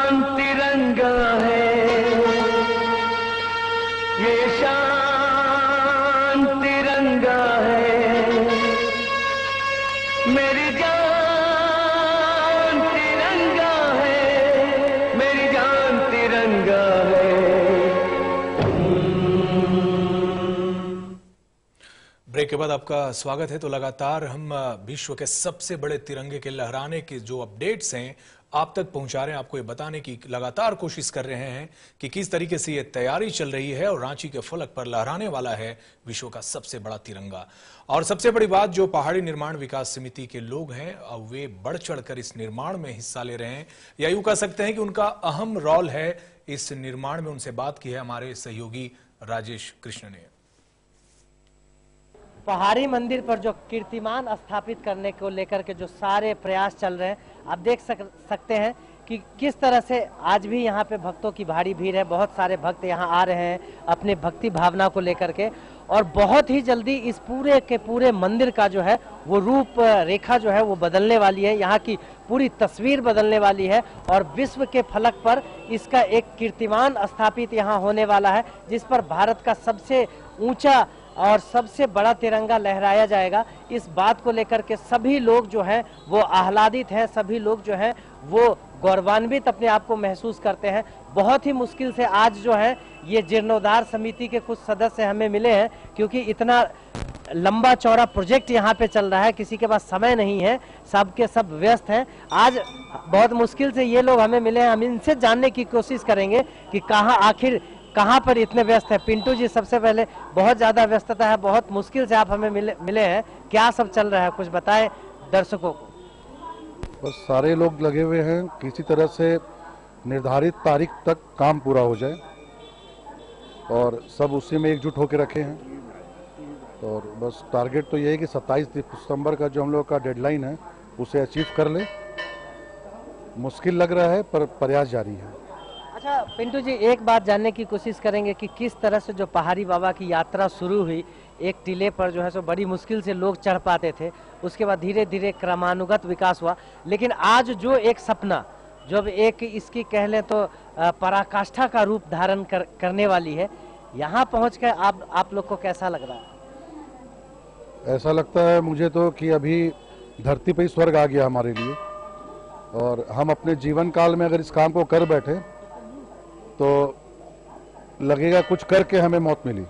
तिरंगा है, ये शान तिरंगा है, मेरी जान तिरंगा है, मेरी जान तिरंगा है। ब्रेक के बाद आपका स्वागत है। तो लगातार हम विश्व के सबसे बड़े तिरंगे के लहराने के जो अपडेट्स हैं आप तक पहुंचा रहे हैं, आपको ये बताने की लगातार कोशिश कर रहे हैं कि किस तरीके से ये तैयारी चल रही है और रांची के फलक पर लहराने वाला है विश्व का सबसे बड़ा तिरंगा। और सबसे बड़ी बात, जो पहाड़ी निर्माण विकास समिति के लोग हैं वे बढ़ चढ़कर इस निर्माण में हिस्सा ले रहे हैं, या यूं कह सकते हैं कि उनका अहम रोल है इस निर्माण में। उनसे बात की है हमारे सहयोगी राजेश कृष्ण ने। पहाड़ी मंदिर पर जो कीर्तिमान स्थापित करने को लेकर के जो सारे प्रयास चल रहे हैं, आप देख सकते हैं कि किस तरह से आज भी यहाँ पे भक्तों की भारी भीड़ है। बहुत सारे भक्त यहाँ आ रहे हैं अपने भक्ति भावना को लेकर के, और बहुत ही जल्दी इस पूरे के पूरे मंदिर का जो है वो रूप रेखा जो है वो बदलने वाली है, यहाँ की पूरी तस्वीर बदलने वाली है और विश्व के फलक पर इसका एक कीर्तिमान स्थापित यहाँ होने वाला है, जिस पर भारत का सबसे ऊंचा और सबसे बड़ा तिरंगा लहराया जाएगा। इस बात को लेकर के सभी लोग जो हैं वो आह्लादित हैं, सभी लोग जो हैं वो गौरवान्वित अपने आप को महसूस करते हैं। बहुत ही मुश्किल से आज जो है ये जीर्णोद्धार समिति के कुछ सदस्य हमें मिले हैं, क्योंकि इतना लंबा चौड़ा प्रोजेक्ट यहाँ पे चल रहा है, किसी के पास समय नहीं है, सबके सब व्यस्त हैं। आज बहुत मुश्किल से ये लोग हमें मिले हैं, हम इनसे जानने की कोशिश करेंगे कि कहाँ पर इतने व्यस्त है। पिंटू जी, सबसे पहले बहुत ज्यादा व्यस्तता है, बहुत मुश्किल से आप हमें मिले हैं, क्या सब चल रहा है कुछ बताएं दर्शकों को। बस सारे लोग लगे हुए हैं, किसी तरह से निर्धारित तारीख तक काम पूरा हो जाए और सब उसी में एकजुट होकर रखे हैं। और बस टारगेट तो ये है कि 27 दिसंबर का जो हम लोग का डेडलाइन है उसे अचीव कर ले। मुश्किल लग रहा है पर प्रयास जारी है। अच्छा पिंटू जी, एक बात जानने की कोशिश करेंगे कि किस तरह से जो पहाड़ी बाबा की यात्रा शुरू हुई, एक टीले पर जो है सो बड़ी मुश्किल से लोग चढ़ पाते थे, उसके बाद धीरे धीरे क्रमानुगत विकास हुआ, लेकिन आज जो एक सपना, जब एक इसकी कह लें तो पराकाष्ठा का रूप धारण करने वाली है, यहाँ पहुँच कर आप लोग को कैसा लग रहा है? ऐसा लगता है मुझे तो कि अभी धरती पर ही स्वर्ग आ गया हमारे लिए, और हम अपने जीवन काल में अगर इस काम को कर बैठे तो लगेगा कुछ करके हमें मौत मिली।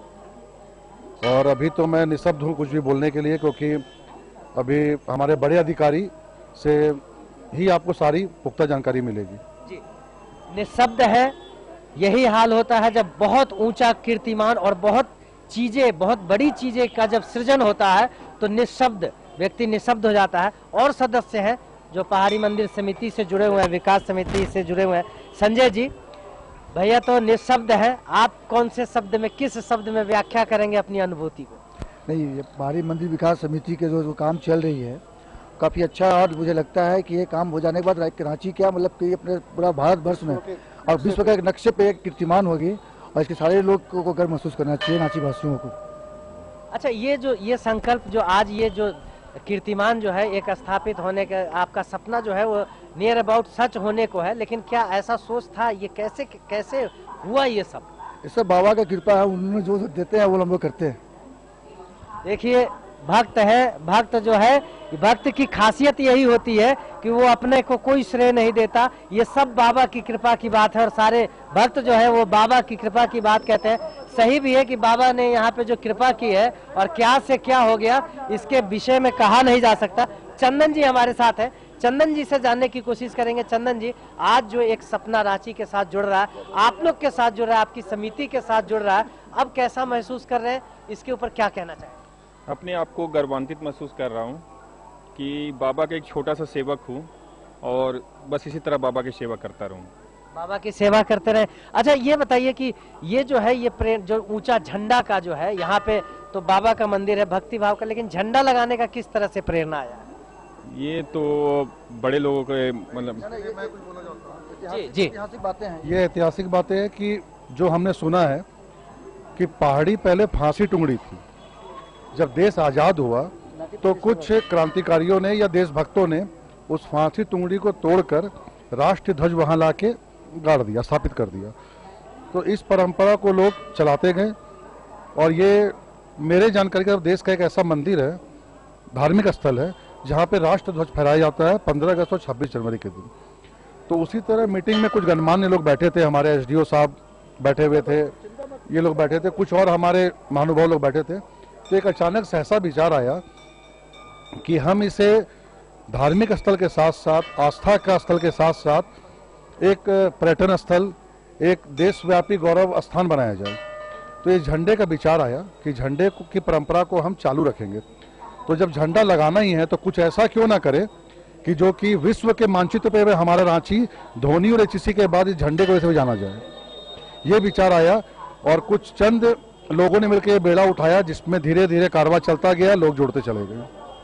और अभी तो मैं निःशब्द हूँ कुछ भी बोलने के लिए, क्योंकि अभी हमारे बड़े अधिकारी से ही आपको सारी पुख्ता जानकारी मिलेगी। जी, निःशब्द है, यही हाल होता है जब बहुत ऊंचा कीर्तिमान और बहुत बड़ी चीजें का जब सृजन होता है तो निःशब्द व्यक्ति निःशब्द हो जाता है। और सदस्य हैं जो पहाड़ी मंदिर समिति से जुड़े हुए हैं, विकास समिति से जुड़े हुए हैं। संजय जी, भैया तो निःशब्द है, आप कौन से शब्द में, किस शब्द में व्याख्या करेंगे अपनी अनुभूति को? नहीं, ये पहाड़ी मंदिर विकास समिति के जो काम चल रही है काफ़ी अच्छा, और मुझे लगता है कि ये काम हो जाने के बाद रांची क्या मतलब कि अपने पूरा भारत वर्ष में और विश्व के एक नक्शे पे एक कीर्तिमान होगी, और इसके सारे लोग को गर्व महसूस करना चाहिए, रांची वासियों को। अच्छा, ये संकल्प जो आज ये जो कीर्तिमान जो है एक स्थापित होने का आपका सपना जो है वो नियर अबाउट सच होने को है, लेकिन क्या ऐसा सोच था? ये कैसे हुआ ये सब? ये सब बाबा का कृपा है, उन्होंने जो देते हैं वो हम लोग करते हैं। देखिए, भक्त है, भक्त जो है, भक्त की खासियत यही होती है कि वो अपने को कोई श्रेय नहीं देता, ये सब बाबा की कृपा की बात है, और सारे भक्त जो है वो बाबा की कृपा की बात कहते हैं। सही भी है कि बाबा ने यहाँ पे जो कृपा की है, और क्या से क्या हो गया इसके विषय में कहा नहीं जा सकता। चंदन जी हमारे साथ है, चंदन जी से जानने की कोशिश करेंगे। चंदन जी, आज जो एक सपना रांची के साथ जुड़ रहा है, आप लोग के साथ जुड़ रहा है, आपकी समिति के साथ जुड़ रहा है, अब कैसा महसूस कर रहे हैं, इसके ऊपर क्या कहना चाहेंगे? अपने आप को गर्वान्वित महसूस कर रहा हूँ कि बाबा का एक छोटा सा सेवक हूँ, और बस इसी तरह बाबा की सेवा करता रहूँ। बाबा की सेवा करते रहे। अच्छा, ये बताइए कि ये जो है ये जो ऊंचा झंडा का जो है यहाँ पे, तो बाबा का मंदिर है, भक्ति भाव का, लेकिन झंडा लगाने का किस तरह से प्रेरणा आया? ये तो बड़े लोगों के मतलब जी ऐतिहासिक बातें हैं। ये ऐतिहासिक बातें हैं कि जो हमने सुना है कि पहाड़ी पहले फांसी टुंगड़ी थी। जब देश आज़ाद हुआ तो कुछ क्रांतिकारियों ने या देशभक्तों ने उस फांसी टुंगड़ी को तोड़कर राष्ट्रीय ध्वज वहाँ ला के गाड़ दिया, स्थापित कर दिया। तो इस परंपरा को लोग चलाते गए और ये मेरे जानकारी का देश का एक ऐसा मंदिर है, धार्मिक स्थल है, जहाँ पे राष्ट्र ध्वज फहराया जाता है 15 अगस्त और 26 जनवरी के दिन। तो उसी तरह मीटिंग में कुछ गणमान्य लोग बैठे थे, हमारे एसडीओ साहब बैठे हुए थे, ये लोग बैठे थे, कुछ और हमारे महानुभाव लोग बैठे थे। तो एक अचानक से ऐसा विचार आया कि हम इसे धार्मिक स्थल के साथ साथ, आस्था का स्थल के साथ साथ एक पर्यटन स्थल, एक देशव्यापी गौरव स्थान बनाया जाए। तो ये झंडे का विचार आया कि झंडे की परंपरा को हम चालू रखेंगे। तो जब झंडा लगाना ही है तो कुछ ऐसा क्यों ना करे कि जो कि विश्व के मानचित्र पे हमारा रांची धोनी और एचईसी के बाद इस झंडे को ऐसे जाना जाए। ये विचार आया और कुछ चंद लोगों ने मिलकर ये बेड़ा उठाया, जिसमें धीरे धीरे कारवां चलता गया, लोग जुड़ते चले गए।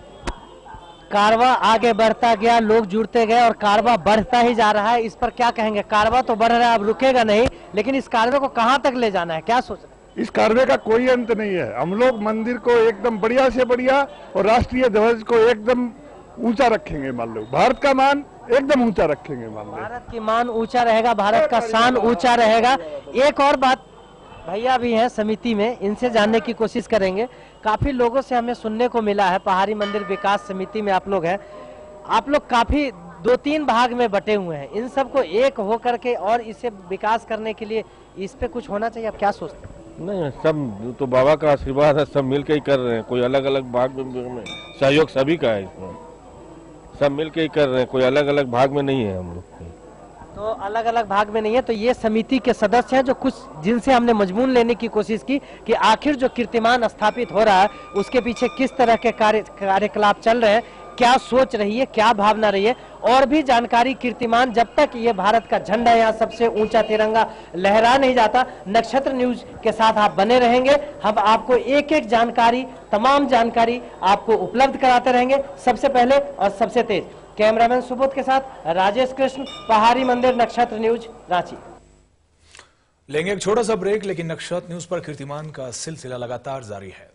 कारवां आगे बढ़ता गया, लोग जुड़ते गए और कारवां बढ़ता ही जा रहा है। इस पर क्या कहेंगे? कारवां तो बढ़ रहा है, अब रुकेगा नहीं, लेकिन इस कारवां को कहां तक ले जाना है, क्या सोच रहे हैं? इस कारवे का कोई अंत नहीं है। हम लोग मंदिर को एकदम बढ़िया से बढ़िया और राष्ट्रीय ध्वज को एकदम ऊंचा रखेंगे। मान लो भारत का मान एकदम ऊंचा रखेंगे। मान लो भारत की मान ऊंचा रहेगा, भारत का शान ऊंचा रहेगा। एक और बात, भैया भी हैं समिति में, इनसे जानने की कोशिश करेंगे। काफी लोगों से हमें सुनने को मिला है, पहाड़ी मंदिर विकास समिति में आप लोग हैं, आप लोग काफी 2-3 भाग में बटे हुए हैं। इन सबको एक होकर के और इसे विकास करने के लिए इस पे कुछ होना चाहिए, आप क्या सोचते हैं? नहीं, सब तो बाबा का आशीर्वाद है, सब मिलके ही कर रहे हैं। कोई अलग अलग भाग में सहयोग सभी का है, इसमें सब मिलके ही कर रहे हैं, कोई अलग अलग भाग में नहीं है हम लोग। तो अलग अलग भाग में नहीं है। तो ये समिति के सदस्य हैं जो कुछ जिनसे हमने मजमून लेने की कोशिश की कि आखिर जो कीर्तिमान स्थापित हो रहा है उसके पीछे किस तरह के कार्यकलाप चल रहे हैं, क्या सोच रही है, क्या भावना रही है, और भी जानकारी कीर्तिमान जब तक ये भारत का झंडा यहाँ सबसे ऊंचा तिरंगा लहरा नहीं जाता, नक्षत्र न्यूज के साथ आप बने रहेंगे। हम आपको एक एक जानकारी, तमाम जानकारी आपको उपलब्ध कराते रहेंगे, सबसे पहले और सबसे तेज। कैमरामैन सुबोध के साथ राजेश कृष्ण, पहाड़ी मंदिर, नक्षत्र न्यूज, रांची। लेंगे एक छोटा सा ब्रेक, लेकिन नक्षत्र न्यूज पर कीर्तिमान का सिलसिला लगातार जारी है।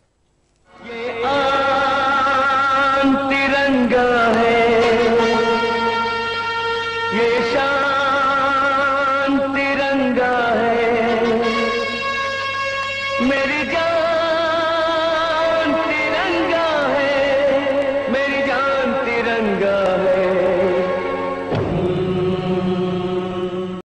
तिरंगा है, ये शान तिरंगा है, मेरी जान